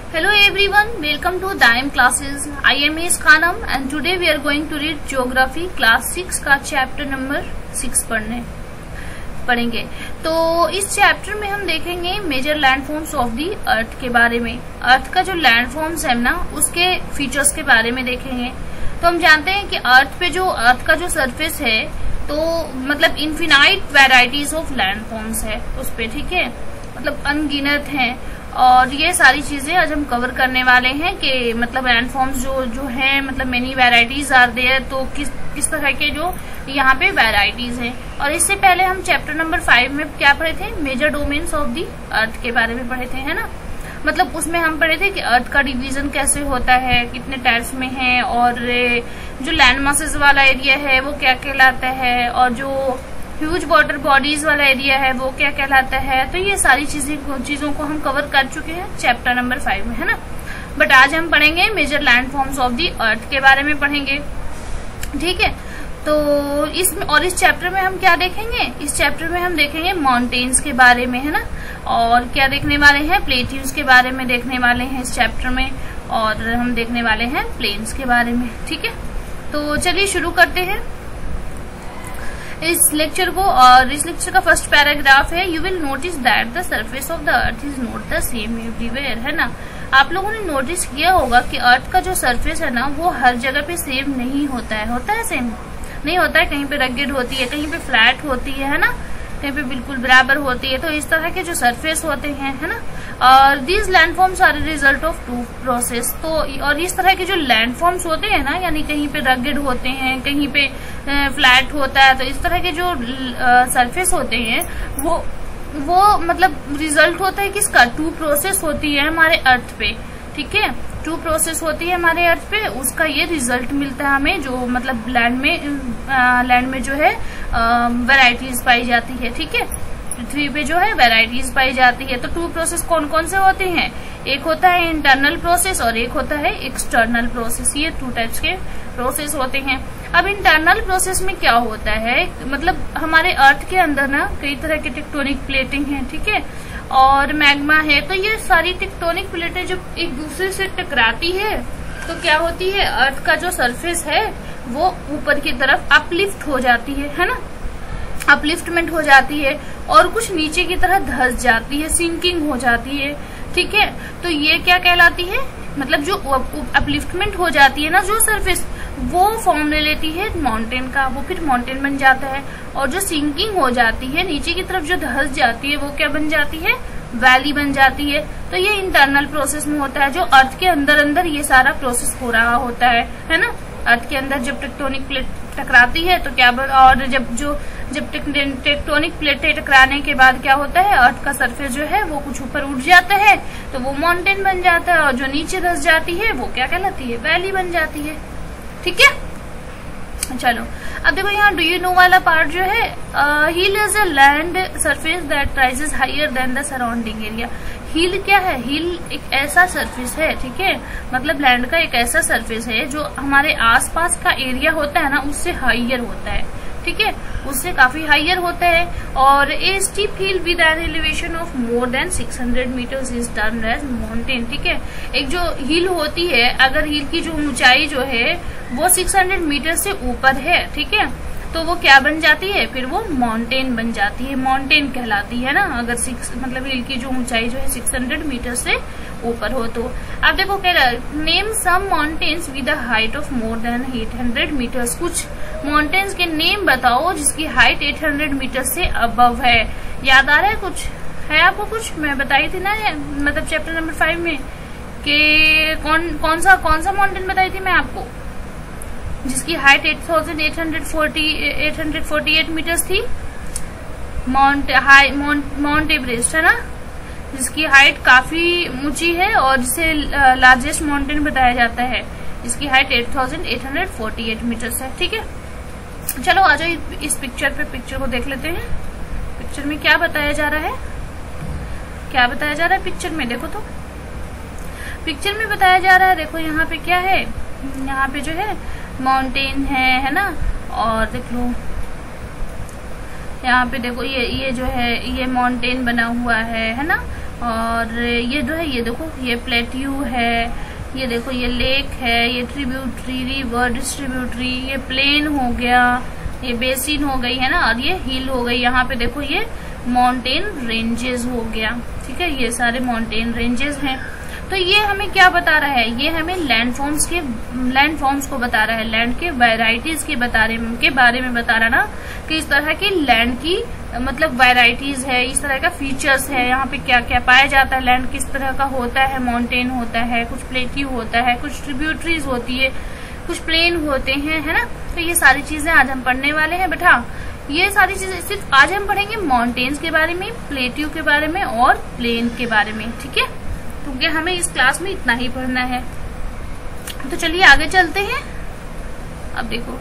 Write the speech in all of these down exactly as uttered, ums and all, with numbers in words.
Hello everyone, welcome to Daim classes. I am Miss Khanam and today we are going to read Geography class six का chapter number six पढ़ने पढ़ेंगे। तो इस chapter में हम देखेंगे major landforms of the earth के बारे में। अर्थ का जो लैंडफॉर्म्स है ना, उसके फीचर्स के बारे में देखेंगे। तो हम जानते हैं कि अर्थ पे जो अर्थ का जो सरफेस है, तो मतलब इन्फिनाइट वेराइटीज ऑफ लैंडफॉर्म्स है उस पे, ठीक है, मतलब अनगिनत हैं। और ये सारी चीजें आज हम कवर करने वाले हैं कि मतलब लैंडफॉर्म्स जो जो है, मतलब मेनी वेराइटीज आर देयर, तो किस किस तरह के जो यहाँ पे वेराइटीज हैं। और इससे पहले हम चैप्टर नंबर फाइव में क्या पढ़े थे, major domains of the earth के बारे में पढ़े थे, है ना। मतलब उसमें हम पढ़े थे कि अर्थ का डिवीजन कैसे होता है, कितने टाइप्स में है, और जो लैंड मासेस वाला एरिया है वो क्या कहलाता है, और जो ह्यूज वाटर बॉडीज वाला एरिया है वो क्या कहलाता है। तो ये सारी चीजें चीजों को हम कवर कर चुके हैं चैप्टर नंबर फाइव में, है ना। बट आज हम पढ़ेंगे major landforms of the earth के बारे में पढ़ेंगे, ठीक है। तो इस और इस चैप्टर में हम क्या देखेंगे, इस चैप्टर में हम देखेंगे माउंटेन्स के बारे में, है ना। और क्या देखने वाले हैं, प्लेट्यूज के बारे में देखने वाले हैं इस चैप्टर में, और हम देखने वाले हैं प्लेन्स के बारे में, ठीक है। तो चलिए शुरू करते हैं इस लेक्चर को। और इस लेक्चर का फर्स्ट पैराग्राफ है, you will notice that the surface of the earth is not the same everywhere, है ना। आप लोगों ने नोटिस किया होगा कि अर्थ का जो सरफेस है ना, वो हर जगह पे सेम नहीं होता है। होता है सेम? नहीं होता है। कहीं पे रगेड होती है, कहीं पे फ्लैट होती है, है ना, कहीं पे बिल्कुल बराबर होती है। तो इस तरह के जो सरफेस होते हैं, है ना। और these landforms are result of two process. तो और इस तरह के जो लैंडफॉर्म्स होते हैं ना, यानी कहीं पे रगेड होते हैं, कहीं पे फ्लैट होता है, तो इस तरह के जो सरफेस होते हैं वो वो मतलब रिजल्ट होता है किसका, टू प्रोसेस होती है हमारे अर्थ पे, ठीक है। टू प्रोसेस होती है हमारे अर्थ पे, उसका ये रिजल्ट मिलता है हमें, जो मतलब लैंड में लैंड में जो है वैरायटीज पाई जाती है, ठीक है। पृथ्वी पे जो है वैरायटीज पाई जाती है। तो टू प्रोसेस कौन कौन से होते हैं, एक होता है इंटरनल प्रोसेस और एक होता है एक्सटर्नल प्रोसेस। ये टू टाइप्स के प्रोसेस होते हैं। अब इंटरनल प्रोसेस में क्या होता है, मतलब हमारे अर्थ के अंदर ना कई तरह के टेक्टोनिक प्लेटिंग है, ठीक है, और मैग्मा है। तो ये सारी टेक्टोनिक प्लेटें जब एक दूसरे से टकराती है तो क्या होती है, अर्थ का जो सरफेस है वो ऊपर की तरफ अपलिफ्ट हो जाती है, है ना, अपलिफ्टमेंट हो जाती है, और कुछ नीचे की तरह धस जाती है, सिंकिंग हो जाती है, ठीक है। तो ये क्या कहलाती है, मतलब जो अपलिफ्टमेंट हो जाती है ना जो सरफेस, वो फॉर्म ले लेती है माउंटेन का, वो फिर माउंटेन बन जाता है। और जो सिंकिंग हो जाती है, नीचे की तरफ जो धस जाती है, वो क्या बन जाती है, वैली बन जाती है। तो ये इंटरनल प्रोसेस में होता है, जो अर्थ के अंदर अंदर ये सारा प्रोसेस हो रहा होता है, है ना। अर्थ के अंदर जब टेक्टोनिक प्लेट टकराती है तो क्या, और जब जो जब टेक्टोनिक प्लेटें टकराने के बाद क्या होता है, अर्थ का सरफेस जो है वो कुछ ऊपर उठ जाता है, तो वो माउंटेन बन जाता है, और जो नीचे धस जाती है वो क्या कहलाती है, वैली बन जाती है, ठीक है। चलो अब देखो यहाँ डू यू नो वाला पार्ट जो है, hill is a land surface that rises higher than the surrounding area. Hill क्या है, हिल एक ऐसा सरफेस है, ठीक है, मतलब लैंड का एक ऐसा सरफेस है जो हमारे आसपास का एरिया होता है ना, उससे हाइयर होता है, ठीक है, उससे काफी हाइयर होता है। और a steep hill with an elevation of more than six hundred metres is termed as mountain, ठीक है। एक जो हिल होती है, अगर हिल की जो ऊंचाई जो है वो सिक्स हंड्रेड मीटर से ऊपर है, ठीक है, तो वो क्या बन जाती है, फिर वो माउंटेन बन जाती है, माउंटेन कहलाती है ना, अगर सिक्स मतलब हिल की जो ऊंचाई जो है सिक्स हंड्रेड मीटर से ऊपर हो तो। अब देखो कह रहा है, name some mountains with a height of more than eight hundred metres. कुछ माउंटेन्स के नेम बताओ जिसकी हाइट एट हंड्रेड मीटर से अबव है। याद आ रहा है, कुछ है आपको, कुछ मैं बताई थी ना, मतलब चैप्टर नंबर फाइव में, कि कौन कौन सा कौन सा माउंटेन बताई थी मैं आपको, जिसकी height eight thousand eight hundred forty eight hundred forty eight metres थी। माउंट हाई माउंट एवरेस्ट, है ना, जिसकी हाइट काफी ऊंची है और जिसे लार्जेस्ट माउंटेन बताया जाता है, जिसकी height eight thousand eight hundred forty eight metres है, ठीक है। चलो आ जाओ इस पिक्चर पे, पिक्चर को देख लेते हैं। पिक्चर में क्या बताया जा रहा है, क्या बताया जा रहा है पिक्चर में, देखो तो पिक्चर में बताया जा रहा है, देखो यहाँ पे क्या है, यहाँ पे जो है माउंटेन है, है ना। और देख लो यहाँ पे देखो ये ये जो है ये माउंटेन बना हुआ है है ना। और ये जो है ये देखो ये प्लेट्यू है, ये देखो ये लेक है, ये ट्रिब्यूटरी, रिवर, डिस्ट्रीब्यूटरी, ये प्लेन हो गया, ये बेसिन हो गई है ना, और ये हिल हो गई। यहाँ पे देखो ये माउंटेन रेंजेस हो गया, ठीक है, ये सारे माउंटेन रेंजेस हैं। तो ये हमें क्या बता रहा है, ये हमें लैंड फॉर्म्स के लैंड फॉर्म्स को बता रहा है, लैंड के वैरायटीज के बता रहे के बारे में बता रहा ना, कि इस तरह की लैंड की मतलब वैरायटीज है, इस तरह का फीचर्स है, यहाँ पे क्या क्या पाया जाता है, लैंड किस तरह का होता है, माउंटेन होता है, कुछ प्लेट्यू होता है, कुछ ट्रिब्यूटरीज होती है, कुछ प्लेन होते हैं, है ना। तो ये सारी चीजें आज हम पढ़ने वाले हैं बेटा। ये सारी चीजें सिर्फ आज हम पढ़ेंगे माउंटेन्स के बारे में, प्लेट्यू के बारे में और प्लेन के बारे में, ठीक है, क्योंकि हमें इस क्लास में इतना ही पढ़ना है। तो चलिए आगे चलते हैं। अब देखो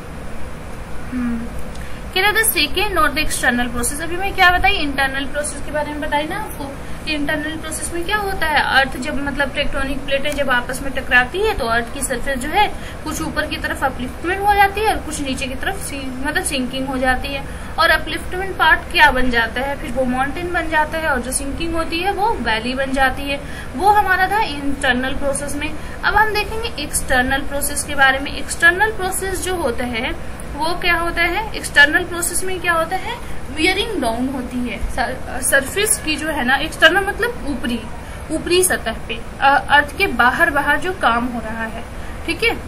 हम्म क्या द सेकेंड और द एक्सटर्नल प्रोसेस। अभी मैं क्या बताई, इंटरनल प्रोसेस के बारे में बताई ना आपको। इंटरनल प्रोसेस में क्या होता है, अर्थ जब मतलब टेक्टोनिक प्लेटें जब आपस में टकराती है तो अर्थ की सरफेस जो है कुछ ऊपर की तरफ अपलिफ्टमेंट हो जाती है और कुछ नीचे की तरफ मतलब सिंकिंग हो जाती है। और अपलिफ्टमेंट पार्ट क्या बन जाता है, फिर वो माउंटेन बन जाता है, और जो सिंकिंग होती है वो वैली बन जाती है। वो हमारा था इंटरनल प्रोसेस में। अब हम देखेंगे एक्सटर्नल प्रोसेस के बारे में। एक्सटर्नल प्रोसेस जो होता है वो क्या होता है, एक्सटर्नल प्रोसेस में क्या होता है, वियरिंग डाउन होती है सरफेस की जो है ना, एक्सटर्नल मतलब ऊपरी ऊपरी सतह पे, अर्थ के बाहर बाहर जो काम हो रहा है, ठीक है।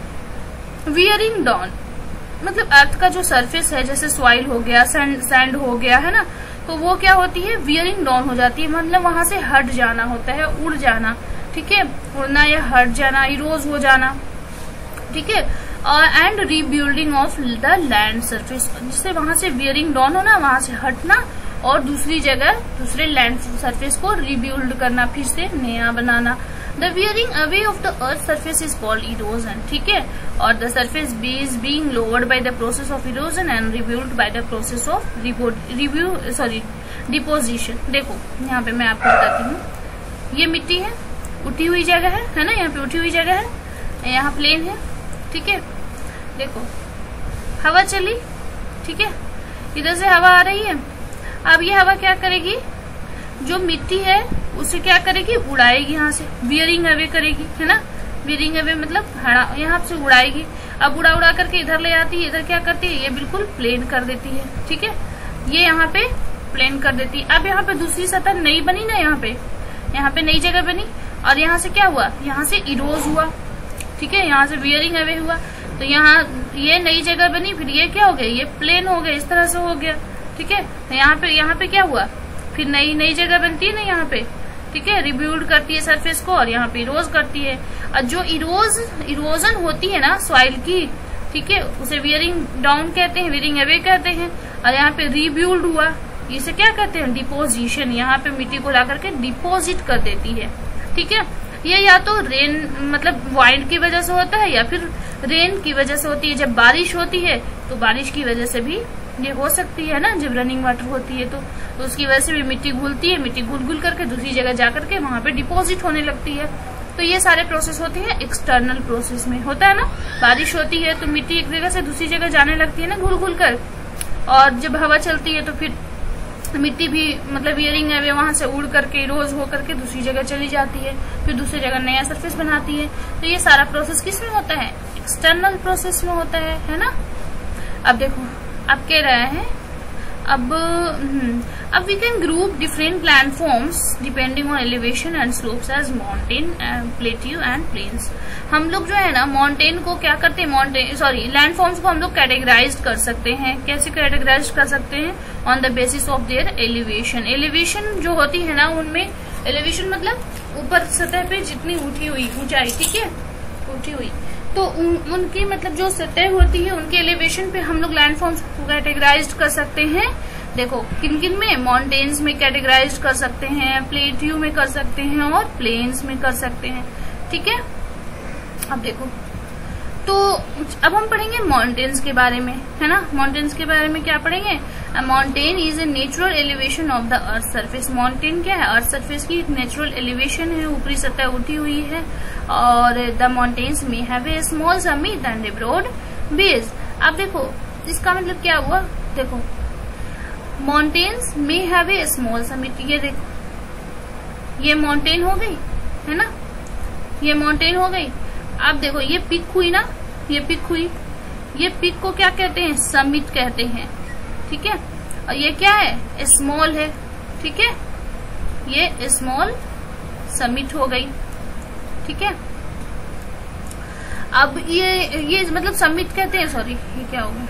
वियरिंग डाउन मतलब अर्थ का जो सरफेस है, जैसे सॉइल हो गया, सैंड सैंड हो गया, है ना, तो वो क्या होती है, वियरिंग डाउन हो जाती है, मतलब वहां से हट जाना होता है, उड़ जाना, ठीक है, उड़ना या हट जाना, इरोज हो जाना, ठीक है। And rebuilding of the land surface, जिससे वहां से वियरिंग डाउन होना, वहां से हटना और दूसरी जगह दूसरे लैंड सरफेस को रीबिल्ड करना, फिर से नया बनाना। The wearing away of the earth surface is called erosion, ठीक है। और the surface base being lowered by the process of erosion and rebuild by the process of review sorry deposition. देखो यहाँ पे मैं आपको बताती हूँ, ये मिट्टी है, उठी हुई जगह है, है ना, यहाँ पे उठी हुई जगह है, यहाँ प्लेन है, ठीक है। देखो हवा चली, ठीक है, इधर से हवा आ रही है। अब ये हवा क्या करेगी, जो मिट्टी है उसे क्या करेगी, उड़ाएगी, यहाँ से वियरिंग अवे करेगी, है ना, वियरिंग अवे मतलब यहाँ से उड़ाएगी। अब उड़ा उड़ा करके इधर ले आती है, इधर क्या करती है, ये बिल्कुल प्लेन कर देती है, ठीक है, ये यहाँ पे प्लेन कर देती है। अब यहाँ पे दूसरी सतह नई बनी ना, यहाँ पे यहाँ पे नई जगह बनी, और यहाँ से क्या हुआ, यहाँ से इरोज हुआ, ठीक है, यहाँ से वियरिंग अवे हुआ, तो यहाँ ये नई जगह बनी, फिर ये क्या हो गया, ये प्लेन हो गया, इस तरह से हो गया, ठीक है। तो यहाँ पे यहाँ पे क्या हुआ, फिर नई नई जगह बनती है ना यहाँ पे, ठीक है, रिबिल्ड करती है सरफेस को, और यहाँ पे इरोज करती है। और जो इरोज इरोजन होती है ना सॉइल की, ठीक है, उसे वियरिंग डाउन कहते हैं, वियरिंग अवे कहते हैं। और यहाँ पे रिबिल्ड हुआ, इसे क्या कहते हैं, डिपोजिशन, यहाँ पे मिट्टी को ला करके डिपोजिट कर देती है, ठीक है। ये या तो रेन मतलब वाइंड की वजह से होता है, या फिर रेन की वजह से होती है। जब बारिश होती है तो बारिश की वजह से भी ये हो सकती है ना, जब रनिंग वाटर होती है तो, तो उसकी वजह से भी मिट्टी घुलती है, मिट्टी घुल घुल करके दूसरी जगह जा करके वहां पे डिपॉजिट होने लगती है। तो ये सारे प्रोसेस होते हैं एक्सटर्नल प्रोसेस में। होता है ना, बारिश होती है तो मिट्टी एक जगह से दूसरी जगह जाने लगती है ना, घुल घुल कर, और जब हवा चलती है तो फिर मिट्टी भी मतलब वियरिंग अवे वहां से उड़ करके इरोज हो करके दूसरी जगह चली जाती है, फिर दूसरी जगह नया सरफेस बनाती है। तो ये सारा प्रोसेस किस में होता है, एक्सटर्नल प्रोसेस में होता है, है ना। अब देखो अब कह रहे हैं, अब अब we can group different land forms depending on elevation and slopes as mountain, plateau and plains. हम लोग जो है ना माउंटेन को क्या करते हैं, माउंटेन सॉरी लैंड फॉर्म्स को हम लोग कैटेगराइज कर सकते हैं। कैसे कैटेगराइज कर सकते हैं, on the basis of their elevation. Elevation जो होती है ना, उनमें एलिवेशन मतलब ऊपर सतह पे जितनी उठी हुई ऊंचाई, ठीक है, उठी हुई, तो उन, उनकी मतलब जो सतह होती है उनके एलिवेशन पे हम लोग लैंड फॉर्म्स को कैटेगराइज कर सकते हैं। देखो किन किन में, माउंटेन्स में कैटेगराइज कर सकते हैं, प्लेट्यू में कर सकते हैं, और प्लेन्स में कर सकते हैं, ठीक है। अब देखो तो अब हम पढ़ेंगे माउंटेन्स के बारे में, है ना। माउंटेन्स के बारे में क्या पढ़ेंगे, mountain is a natural elevation of the earth surface. Mountain क्या है, अर्थ सरफेस की नेचुरल एलिवेशन है, ऊपरी सतह उठी हुई है। और द माउंटेन्स में have a small summit and a broad base. अब देखो इसका मतलब क्या हुआ, देखो माउंटेन्स में हैव ए स्मॉल समिट, ये देखो ये माउंटेन हो गई है ना, ये माउंटेन हो गई। अब देखो ये पिक हुई ना, ये पिक हुई, ये पिक को क्या कहते हैं, समिट कहते हैं, ठीक है। और ये क्या है, स्मॉल है, ठीक है, ये स्मॉल समिट हो गई, ठीक है। अब ये ये मतलब समिट कहते हैं, सॉरी ये क्या हो गया,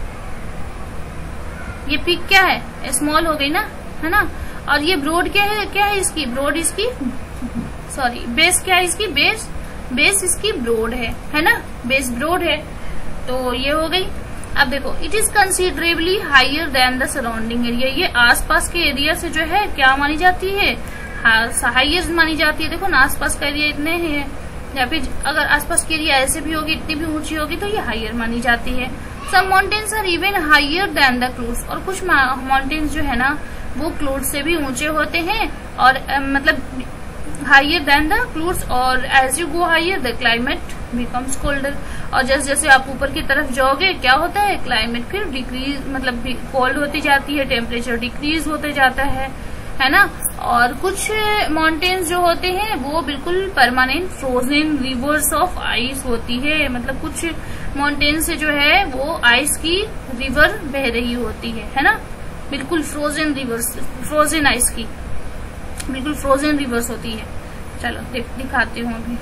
ये पिक क्या है, स्मॉल हो गई ना, है ना। और ये ब्रॉड क्या है, क्या है इसकी ब्रॉड, इसकी सॉरी बेस क्या है इसकी, बेस बेस इसकी ब्रॉड है, है ना, बेस ब्रॉड है। तो ये हो गई। अब देखो it is considerably higher than the surrounding area, ये आसपास के एरिया से जो है क्या मानी जाती है, हाइएस्ट मानी जाती है। देखो ना आसपास का एरिया इतने है, या फिर अगर आसपास की एरिया ऐसे भी होगी, इतनी भी ऊंची होगी तो ये हाइयर मानी जाती है। Some mountains are even higher than the clouds, और कुछ माउंटेन्स जो है ना वो क्लूड से भी ऊंचे होते हैं, और uh, मतलब हाइयर देन द क्लूड्स। और as you go higher the climate becomes colder, और जैसे जैसे आप ऊपर की तरफ जाओगे क्या होता है, क्लाइमेट फिर डिक्रीज मतलब कोल्ड होती जाती है, टेम्परेचर डिक्रीज होते जाता है, है ना। और कुछ माउंटेन्स जो होते हैं वो बिल्कुल permanent frozen rivers of ice होती है, मतलब कुछ माउंटेन से जो है वो आइस की रिवर बह रही होती है, है ना, बिल्कुल फ्रोजन रिवर्स, फ्रोजन आइस की बिल्कुल फ्रोजन रिवर्स होती है। चलो देख दिखाती हूँ अभी।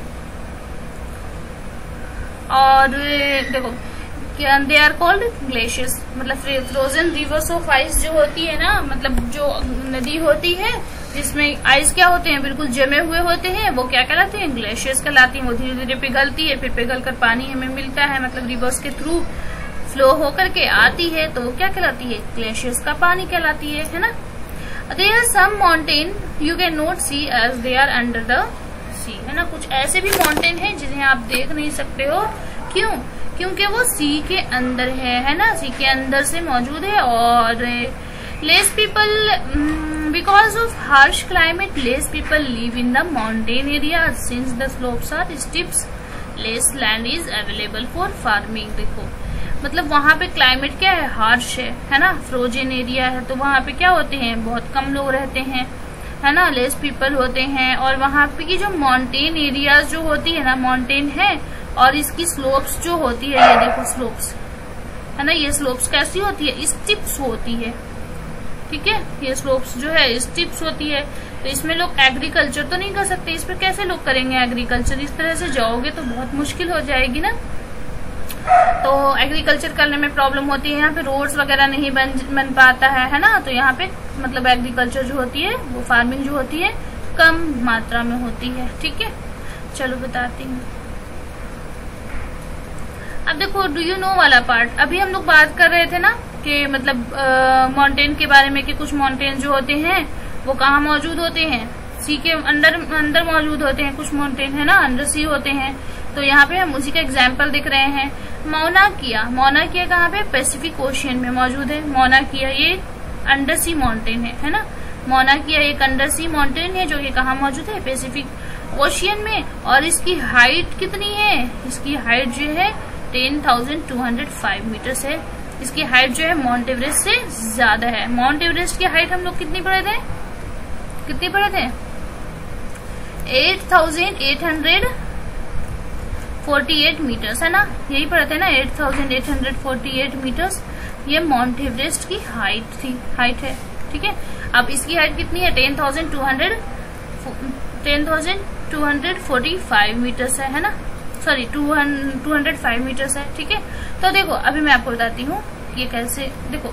और देखो क्या, दे आर कॉल्ड ग्लेशियर्स, मतलब फ्रोजन रिवर्स ऑफ आइस जो होती है ना, मतलब जो नदी होती है जिसमें आइस क्या होते हैं, बिल्कुल जमे हुए होते हैं, वो क्या कहलाते हैं, ग्लेशियर्स कहलाती हैं। वो धीरे धीरे पिघलती है, फिर पिघल कर पानी हमें मिलता है, मतलब रिवर्स के थ्रू फ्लो होकर के आती है, तो वो क्या कहलाती है, ग्लेशियर्स का पानी कहलाती है, है ना। There are some mountain you can not see as they are under the sea, है ना। कुछ ऐसे भी माउंटेन है जिन्हें आप देख नहीं सकते हो, क्यों, क्योंकि वो सी के अंदर है, है ना, सी के अंदर से मौजूद है। और less people, because of harsh climate less people live in the mountain area since the slopes are steeps, less land is available for farming. देखो मतलब वहां पे क्लाइमेट क्या है, हार्श है, है ना, फ्रोजन एरिया है, तो वहां पे क्या होते हैं, बहुत कम लोग रहते हैं, है ना, लेस पीपल होते हैं। और वहां पे की जो माउंटेन एरियाज जो होती है ना, माउंटेन है, और इसकी स्लोप्स जो होती है, ये देखो स्लोप्स, है ना, ये स्लोप्स कैसी होती है, स्टिप्स होती है, ठीक है, ये स्लोप्स जो है स्टिप्स होती है। तो इसमें लोग एग्रीकल्चर तो नहीं कर सकते, इस पर कैसे लोग करेंगे एग्रीकल्चर, इस तरह से जाओगे तो बहुत मुश्किल हो जाएगी ना, तो एग्रीकल्चर करने में प्रॉब्लम होती है। यहाँ पे रोड्स वगैरह नहीं बन बन पाता है, है ना, तो यहाँ पे मतलब एग्रीकल्चर जो होती है वो फार्मिंग जो होती है कम मात्रा में होती है, ठीक है। चलो बताती हूँ। अब देखो डू यू नो वाला पार्ट, अभी हम लोग बात कर रहे थे ना कि मतलब माउंटेन के बारे में कि कुछ माउंटेन जो होते हैं वो कहाँ मौजूद होते हैं, सी के अंदर अंदर मौजूद होते हैं, कुछ माउंटेन है ना अंडर सी होते हैं। तो यहाँ पे हम उसी का एग्जाम्पल दिख रहे हैं। मौना किया, मौना किया कहाँ पे, पैसिफिक ओशियन में मौजूद है। मौना किया ये अंडर सी माउंटेन है, है ना, मौना किया एक अंडर सी माउंटेन है जो कि कहाँ मौजूद है, पैसिफिक ओशियन में। और इसकी हाइट कितनी है, इसकी हाइट जो है ten thousand two hundred five metres है। इसकी हाइट जो है माउंट एवरेस्ट से ज्यादा है। माउंट एवरेस्ट की हाइट हम लोग कितनी पढ़े थे, कितनी पढ़े थे, eight thousand eight hundred forty eight metres, है ना, यही पढ़े थे ना, eight thousand eight hundred forty eight metres ये माउंट एवरेस्ट की हाइट थी, हाइट है, ठीक है। अब इसकी हाइट कितनी है, ten thousand two hundred ten thousand two hundred forty five metres है, है ना, sorry two hundred five metres है, ठीक है। तो देखो अभी मैं आपको बताती हूँ ये कैसे, देखो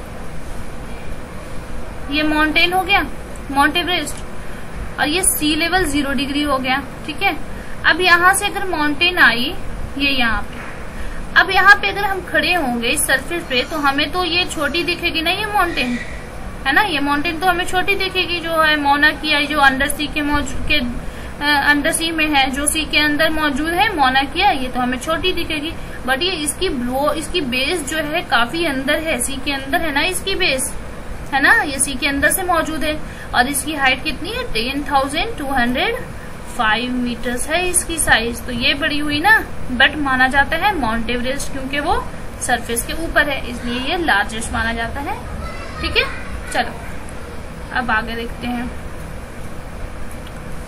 ये माउंटेन हो गया माउंट एवरेस्ट, और ये सी लेवल जीरो डिग्री हो गया, ठीक है। अब यहाँ से अगर माउंटेन आई, ये यहाँ पे, अब यहाँ पे अगर हम खड़े होंगे इस सरफेस पे तो हमें तो ये छोटी दिखेगी ना, ये माउंटेन है ना, ये माउंटेन तो हमें छोटी दिखेगी, जो है मौना किया जो अंडर सी के मौजूद के अंडर सी में है, जो सी के अंदर मौजूद है मौना किया, ये तो हमें छोटी दिखेगी। बट ये इसकी ब्लो इसकी बेस जो है काफी अंदर है, सी के अंदर है ना इसकी बेस, है ना, ये सी के अंदर से मौजूद है। और इसकी हाइट कितनी है, ten thousand two hundred five metres है इसकी साइज। तो ये बड़ी हुई ना, बट माना जाता है माउंट एवरेस्ट क्योंकि वो सरफेस के ऊपर है, इसलिए ये लार्जेस्ट माना जाता है, ठीक है। चलो अब आगे देखते हैं।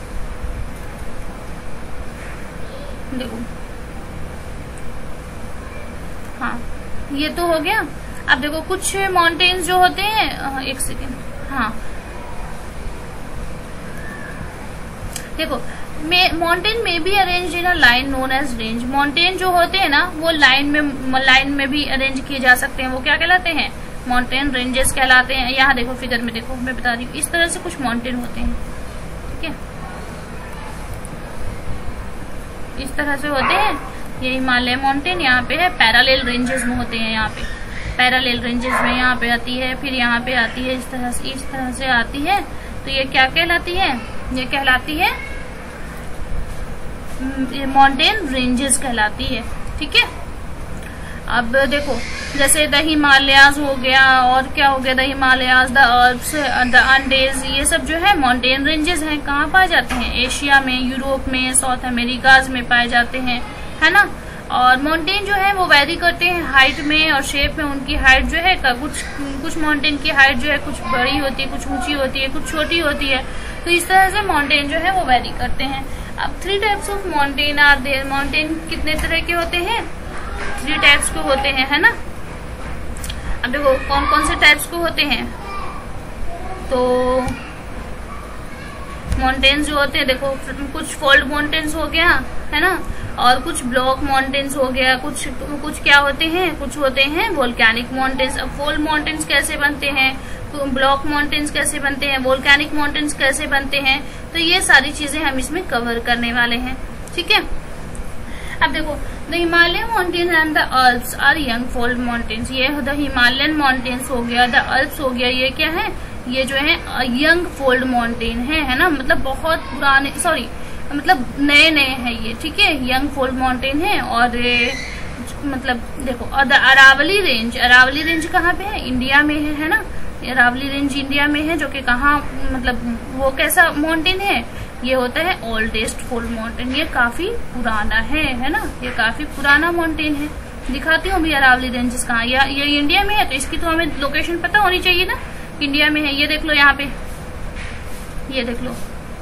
देखो, हाँ ये तो हो गया। अब देखो कुछ माउंटेन्स जो होते हैं, एक सेकेंड, हाँ देखो, माउंटेन में भी arrange in a line known as range. Mountain जो होते हैं ना वो लाइन में लाइन में भी अरेंज किए जा सकते हैं, वो क्या कहलाते हैं? माउंटेन रेंजेस कहलाते हैं। यहाँ देखो फिगर में देखो, मैं बता रही हूँ, इस तरह से कुछ माउंटेन होते हैं, ठीक है, इस तरह से होते हैं। ये हिमालय माउंटेन यहाँ पे है, पैरालेल रेंजेस में होते हैं, यहाँ पे पैरालेल रेंजेस में यहाँ पे आती है, फिर यहाँ पे आती है, इस तरह से इस तरह से आती है। तो ये क्या कहलाती है? ये कहलाती है माउंटेन रेंजेस कहलाती है, ठीक है। अब देखो जैसे द हिमालयाज हो गया, और क्या हो गया, the Himalayas, the Alps, the Andes, ये सब जो है माउंटेन रेंजेस हैं। कहाँ पाए जाते हैं? एशिया में, यूरोप में, साउथ अमेरिकाज में पाए जाते हैं, है ना। और माउंटेन जो है वो वैरी करते हैं हाइट में और शेप में। उनकी हाइट जो है, कुछ कुछ माउंटेन की हाइट जो है कुछ बड़ी होती है, कुछ ऊंची होती है, कुछ छोटी होती है। तो इस तरह से माउंटेन जो है वो वैरी करते हैं। अब three types of mountain are there. Mountain कितने तरह के होते हैं? थ्री टाइप्स के होते हैं, है ना। अब देखो कौन कौन से टाइप्स के होते हैं। तो माउंटेन्स जो होते हैं, देखो कुछ फोल्ड माउंटेन्स हो गया, है ना, और कुछ ब्लॉक माउंटेन्स हो गया, कुछ कुछ क्या होते हैं, कुछ होते हैं वोल्केनिक माउंटेन्स। अब फोल्ड माउंटेन्स कैसे बनते हैं, ब्लॉक माउंटेन्स कैसे बनते हैं, वोल्केनिक माउंटेन्स कैसे बनते हैं, तो ये सारी चीजें हम इसमें कवर करने वाले हैं, ठीक है। अब देखो the Himalaya mountains and the Alps are young fold mountains. ये द हिमालयन माउंटेन्स हो गया, द अल्प्स हो गया, ये क्या है? ये जो है यंग फोल्ड माउंटेन है, है ना, मतलब बहुत पुराने, सॉरी मतलब नए नए हैं ये, ठीक है, यंग फोल्ड माउंटेन है। और मतलब देखो, और the Aravalli range, Aravalli range कहाँ पे है? इंडिया में है, है ना। अरावली रेंज इंडिया में है, जो कि कहाँ, मतलब वो कैसा माउंटेन है? ये होता है ओल्डेस्ट फोल्ड माउंटेन। ये काफी पुराना है, है ना, ये काफी पुराना माउंटेन है। दिखाती हूँ भी अरावली रेंजेस कहाँ। ये, ये इंडिया में है, तो इसकी तो हमें लोकेशन पता होनी चाहिए ना, इंडिया में है। ये देख लो यहाँ पे, ये देख लो,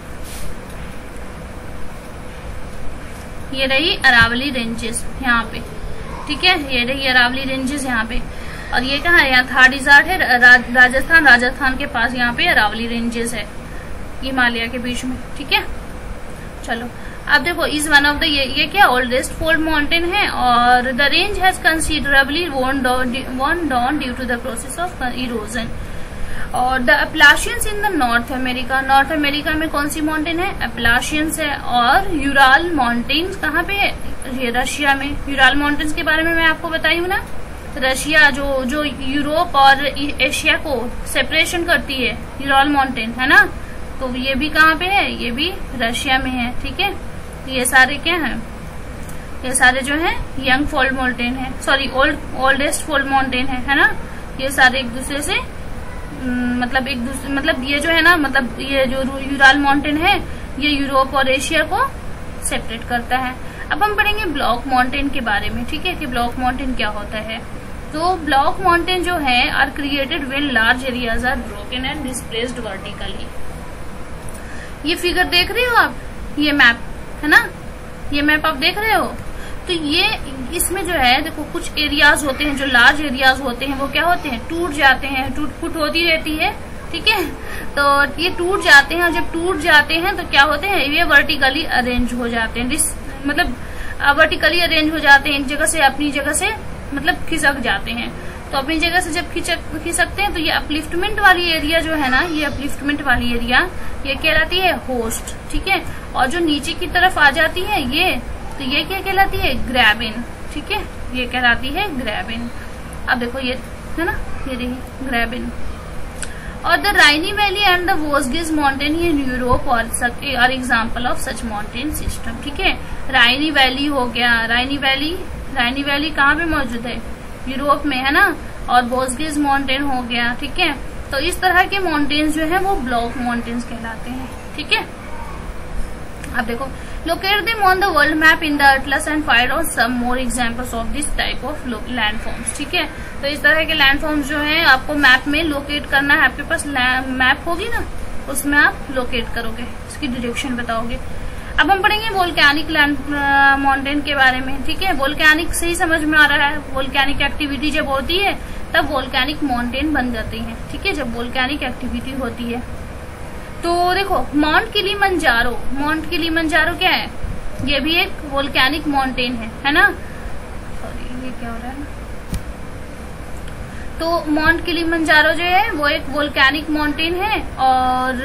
ये रही अरावली रेंजेस यहाँ पे, ठीक है, ये रही अरावली रेंजेस यहाँ पे। और ये कहाँ है? यहाँ थार डिजार्ट है, रा, राजस्थान, राजस्थान के पास यहाँ पे अरावली रेंजेस है, हिमालय के बीच में, ठीक है। चलो अब देखो, इज वन ऑफ द, ये, ये क्या ओल्डेस्ट फोल्ड माउंटेन है। और the range has considerably worn down due to the process of erosion. और the Appalachians in the North America, North America में कौन सी माउंटेन है? अपलाशियंस है। और यूराल माउंटेन्स कहाँ पे है? ये रशिया में। यूराल माउंटेन्स के बारे में मैं आपको बताई हूँ ना, रशिया जो जो यूरोप और एशिया को सेपरेशन करती है, यूराल माउंटेन, है ना। तो ये भी कहाँ पे है? ये भी रशिया में है, ठीक है। ये सारे क्या हैं? ये सारे जो है यंग फोल्ड माउंटेन है, sorry old oldest fold mountain है, है ना। ये सारे एक दूसरे से मतलब एक दूसरे मतलब ये जो है ना, मतलब ये जो यूराल माउंटेन है ये यूरोप और एशिया को सेपरेट करता है। अब हम पढ़ेंगे ब्लॉक माउंटेन के बारे में, ठीक है, कि ब्लॉक माउंटेन क्या होता है। तो ब्लॉक माउंटेन जो है are created when large areas are broken and displaced vertically. ये फिगर देख रहे हो आप, ये मैप है ना, ये मैप आप देख रहे हो। तो ये इसमें जो है देखो, कुछ एरियाज होते हैं जो लार्ज एरियाज होते हैं, वो क्या होते हैं? टूट जाते हैं, टूट फूट होती रहती है, ठीक है। तो ये टूट जाते हैं, और जब टूट जाते हैं तो क्या होते हैं? ये वर्टिकली अरेंज हो जाते हैं, मतलब वर्टिकली अरेंज हो जाते हैं, एक जगह से अपनी जगह से मतलब खिसक जाते हैं। तो अपनी जगह से जब खिसकते हैं तो ये अपलिफ्टमेंट वाली एरिया जो है ना, ये अपलिफ्टमेंट वाली एरिया ये कहलाती है होस्ट, ठीक है। और जो नीचे की तरफ आ जाती है ये, तो ये क्या कहलाती है? ग्रैबिन, ठीक है, ये कहलाती है ग्रैबिन। अब देखो ये है ना, ये देखिए ग्रैबिन। और the Rhine valley and the वोस्गिस माउंटेन इन यूरोप और are example of such mountain system, ठीक है। राइनी वैली हो गया, राइनी वैली राइनी वैली कहाँ पे मौजूद है? यूरोप में, है ना। और वोस्गिस माउंटेन हो गया, ठीक है। तो इस तरह के माउंटेन्स जो है वो ब्लॉक माउंटेन्स कहलाते हैं, ठीक है। अब देखो, locate them on the world map in the atlas and find out some more examples of this type of landforms, ठीक है। तो इस तरह के लैंडफॉर्म्स जो है आपको मैप में लोकेट करना है। आपके पास मैप होगी ना, उसमें आप लोकेट करोगे, इसकी डायरेक्शन बताओगे। अब हम पढ़ेंगे वोल्केनिक लैंड माउंटेन के बारे में, ठीक है। वोल्केनिक से ही समझ में आ रहा है, वोल्केनिक एक्टिविटी जब होती है तब वोल्केनिक माउंटेन बन जाते हैं, ठीक है, जब वोल्केनिक एक्टिविटी होती है। तो देखो माउंट किलिमंजारो, माउंट किलिमंजारो क्या है, ये भी एक वोल्केनिक माउंटेन है, है ना। सॉरी ये क्या हो रहा है, तो माउंट किलिमंजारो जो है वो एक वोल्केनिक माउंटेन है। और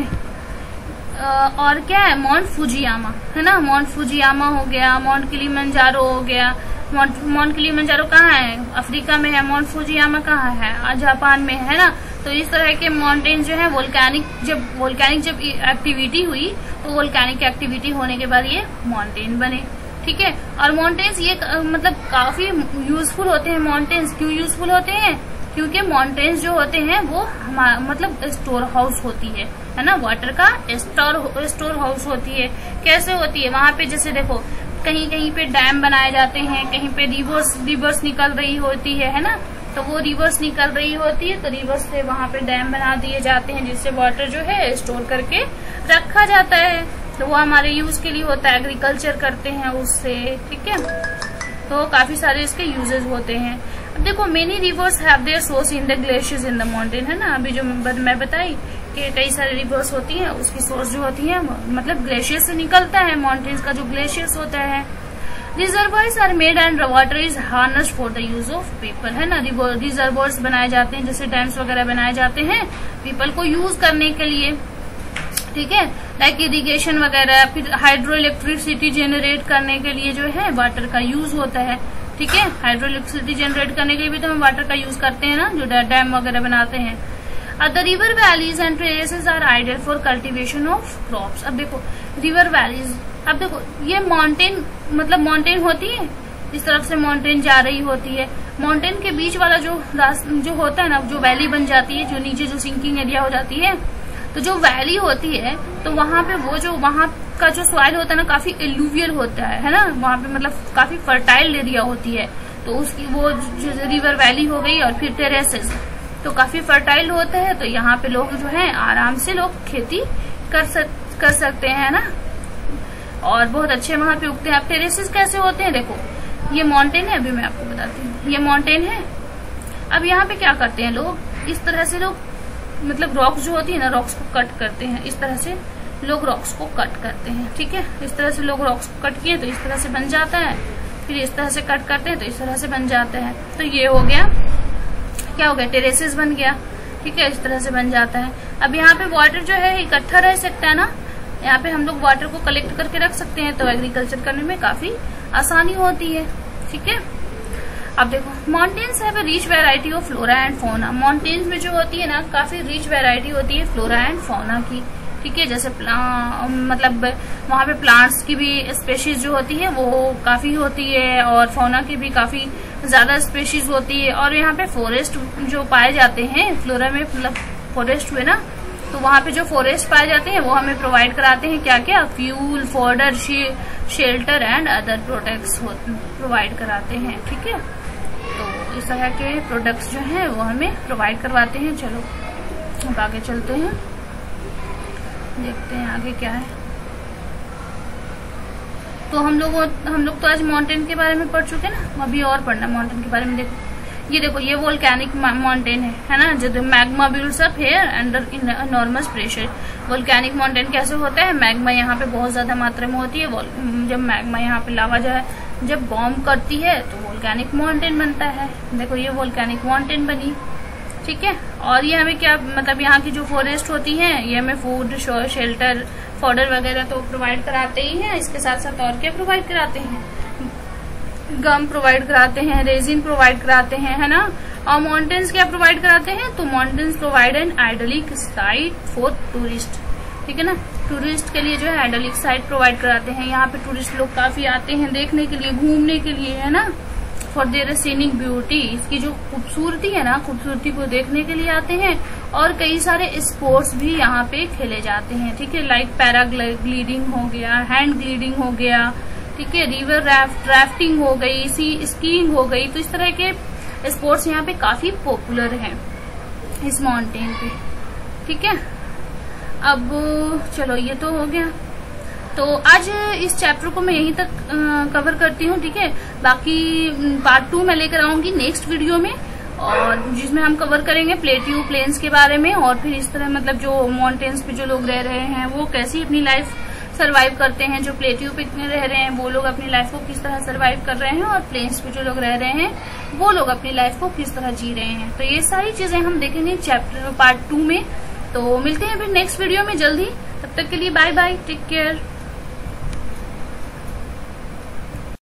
और क्या है, माउंट फुजियामा, है ना, माउंट फुजियामा हो गया, माउंट किलिमंजारो हो गया। माउंट माउंट किलिमंजारो कहाँ है, अफ्रीका में है। माउंट फुजियामा कहाँ है, जापान में है ना। तो इस तरह के माउंटेन जो है वोल्केनिक, जब वोल्केनिक जब एक्टिविटी हुई तो वोल्केनिक एक्टिविटी होने के बाद ये माउंटेन बने, ठीक है। और माउंटेन्स ये मतलब काफी यूजफुल होते हैं। माउंटेन्स क्यों यूजफुल होते हैं, क्योंकि माउंटेन्स जो होते हैं वो मतलब स्टोर हाउस होती है, है ना, वाटर का स्टोर स्टोर हाउस होती है। कैसे होती है, वहां पे जैसे देखो कहीं कहीं पे डैम बनाए जाते हैं, कहीं पे रिवर्स रिवर्स निकल रही होती है, है ना। तो वो रिवर्स निकल रही होती है तो रिवर्स से वहां पे डैम बना दिए जाते हैं, जिससे वाटर जो है स्टोर करके रखा जाता है। तो वो हमारे यूज के लिए होता है, एग्रीकल्चर करते हैं उससे, ठीक है। तो काफी सारे इसके यूजेस होते हैं। अब देखो many rivers have their source in the glaciers in the mountain, है ना। अभी जो मैं बताई कि कई सारे रिवर्स होती हैं, उसकी सोर्स जो होती है मतलब ग्लेशियर से निकलता है, माउंटेन्स का जो ग्लेशियर्स होता है। Reservoirs are made and water is harnessed for the use of people, है ना। रिजर्वायर्स बनाए जाते हैं, जैसे डैम्स वगैरह बनाए जाते हैं पीपल को यूज करने के लिए, ठीक है, लाइक इरिगेशन वगैरह। फिर हाइड्रो इलेक्ट्रिसिटी जनरेट करने के लिए जो है वाटर का यूज होता है, ठीक है। हाइड्रो इलेक्ट्रिसिटी जनरेट करने के लिए भी तो हम वाटर का यूज करते हैं ना, जो डैम वगैरह बनाते हैं। The river valleys and terraces are ideal for cultivation of crops. अब देखो रिवर वैलीज, अब देखो ये माउंटेन मतलब माउंटेन होती है, इस तरफ से माउंटेन जा रही होती है, माउंटेन के बीच वाला जो जो होता है ना, जो वैली बन जाती है, जो नीचे जो सिंकिंग एरिया हो जाती है, तो जो वैली होती है तो वहां पे वो जो वहां का जो सॉइल होता है ना काफी एलुवियल होता है, है ना। वहां पे मतलब काफी फर्टाइल एरिया होती है, तो उसकी वो जो रिवर वैली हो गई और फिर टेरेसेस तो काफी फर्टाइल होता है। तो यहाँ पे लोग जो है आराम से लोग खेती कर सक, कर सकते हैं ना, और बहुत अच्छे वहां पे उगते हैं। अब टेरेसेस कैसे होते हैं, देखो ये माउंटेन है, अभी मैं आपको बताती हूँ, ये माउंटेन है। अब यहाँ पे क्या करते हैं लोग, इस तरह से लोग मतलब रॉक्स जो होती है ना, रॉक्स को कट करते हैं, इस तरह से लोग रॉक्स को कट करते हैं, ठीक है। इस तरह से लोग रॉक्स को कट किए तो इस तरह से बन जाता है, फिर इस तरह से कट करते हैं तो इस तरह से बन जाता है। तो ये हो गया, क्या हो गया, टेरेसेस बन गया, ठीक है, इस तरह से बन जाता है। अब यहाँ पे वाटर जो है इकट्ठा रह सकता है ना, यहाँ पे हम लोग वाटर को कलेक्ट करके रख सकते हैं, तो एग्रीकल्चर करने में काफी आसानी होती है, ठीक है। अब देखो mountains have a rich variety of flora and fauna. Mountains में जो होती है ना काफी रिच वैरायटी होती है फ्लोरा एंड फौना की, ठीक है। जैसे मतलब वहाँ पे प्लांट्स की भी स्पेशीज जो होती है वो काफी होती है, और फौना की भी काफी ज्यादा स्पेशीज होती है। और यहाँ पे फॉरेस्ट जो पाए जाते हैं, फ्लोरा में मतलब फॉरेस्ट हुए ना, तो वहाँ पे जो फॉरेस्ट पाए जाते हैं वो हमें प्रोवाइड कराते हैं क्या क्या, fuel, fodder, shelter and other products provide कराते हैं, ठीक है। तो इस तरह के प्रोडक्ट्स जो हैं वो हमें प्रोवाइड करवाते हैं। चलो अब आगे चलते हैं, देखते हैं आगे क्या है। तो हम लोग हम लोग तो आज माउंटेन के बारे में पढ़ चुके ना, अभी और पढ़ना माउंटेन के बारे में। देखो ये देखो ये वोल्केनिक माउंटेन है, है ना, जो magma builds up here under enormous pressure. Volcanic mountain कैसे होता है, मैग्मा यहाँ पे बहुत ज्यादा मात्रा में होती है। जब मैग्मा यहाँ पे लावा जो है जब बॉम्ब करती है तो वोल्केनिक माउंटेन बनता है। देखो ये वोल्केनिक माउंटेन बनी, ठीक है। और ये हमें क्या मतलब यहाँ की जो फॉरेस्ट होती है ये हमें फूड, शेल्टर, फॉडर वगैरह तो प्रोवाइड कराते ही हैं। इसके साथ साथ और क्या प्रोवाइड कराते हैं, गम प्रोवाइड कराते हैं, रेजिन प्रोवाइड कराते हैं, है ना। और माउंटेन्स क्या प्रोवाइड कराते हैं, तो mountains provide an idyllic site for tourist, ठीक है ना। टूरिस्ट के लिए जो है आइडलिक साइट प्रोवाइड कराते हैं। यहाँ पे टूरिस्ट लोग काफी आते हैं देखने के लिए, घूमने के लिए, है ना। फॉर देयर सीनिक ब्यूटी, इसकी जो खूबसूरती है ना, खूबसूरती को देखने के लिए आते हैं। और कई सारे स्पोर्ट्स भी यहाँ पे खेले जाते हैं, ठीक है, लाइक पैराग्लाइडिंग हो गया, हैंड ग्लाइडिंग हो गया, ठीक है, रिवर राफ्ट राफ्टिंग हो गई, सी स्कीइंग हो गई। तो इस तरह के स्पोर्ट्स यहाँ पे काफी पॉपुलर हैं इस माउंटेन पे, ठीक है। अब चलो ये तो हो गया। तो आज इस चैप्टर को मैं यहीं तक कवर करती हूँ, ठीक है। बाकी पार्ट टू मैं लेकर आऊंगी नेक्स्ट वीडियो में, और जिसमें हम कवर करेंगे प्लेट्यू प्लेन्स के बारे में, और फिर इस तरह मतलब जो माउंटेन्स पे जो लोग रह रहे हैं वो कैसी अपनी लाइफ सरवाइव करते हैं, जो प्लेट्यू पे रह रहे हैं वो लोग अपनी लाइफ को किस तरह सरवाइव कर रहे हैं, और प्लेन्स पे जो लोग रह रहे हैं वो लोग अपनी लाइफ को किस तरह जी रहे हैं। तो ये सारी चीजें हम देखेंगे चैप्टर पार्ट टू में। तो मिलते हैं फिर नेक्स्ट वीडियो में जल्दी, तब तक के लिए बाय बाय, टेक केयर।